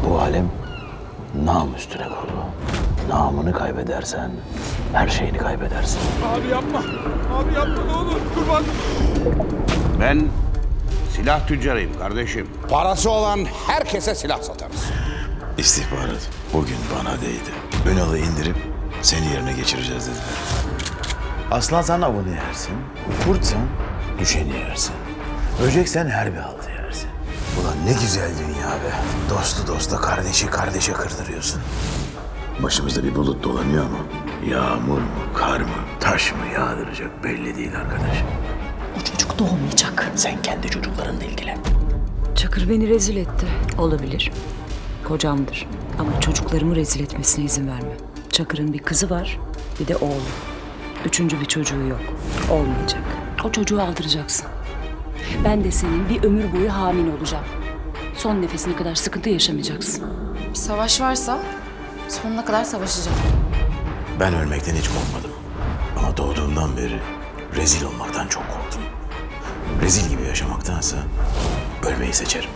Bu alem nam üstüne kurulu. Namını kaybedersen her şeyini kaybedersin. Abi yapma. Abi yapma ne olur. Kurban. Ben silah tüccarıyım kardeşim. Parası olan herkese silah satarız. İstihbarat bugün bana değdi. Ünal'ı indirip seni yerine geçireceğiz dediler. Aslansan avını yersin, kurtsan düşeni yersin. Böceksen her bir haltı yersin. Ulan ne güzel dünya be. Dostu dosta, kardeşi kardeşe kırdırıyorsun. Başımızda bir bulut dolanıyor ama yağmur mu, kar mı, taş mı yağdıracak belli değil arkadaş. O çocuk doğmayacak. Sen kendi çocuklarınla ilgilen. Çakır beni rezil etti. Olabilir. Kocamdır. Ama çocuklarımı rezil etmesine izin verme. Çakır'ın bir kızı var, bir de oğlu. Üçüncü bir çocuğu yok. Olmayacak. O çocuğu aldıracaksın. Ben de senin bir ömür boyu hamile olacağım. Son nefesine kadar sıkıntı yaşamayacaksın. Bir savaş varsa sonuna kadar savaşacağım. Ben ölmekten hiç korkmadım. Ama doğduğumdan beri rezil olmaktan çok korktum. Rezil gibi yaşamaktansa ölmeyi seçerim.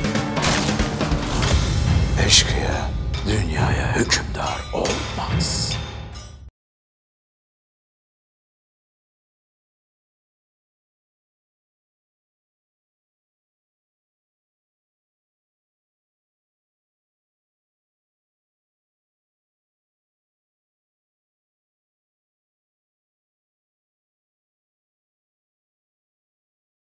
Eşkıya dünyaya hükümdar olmaz.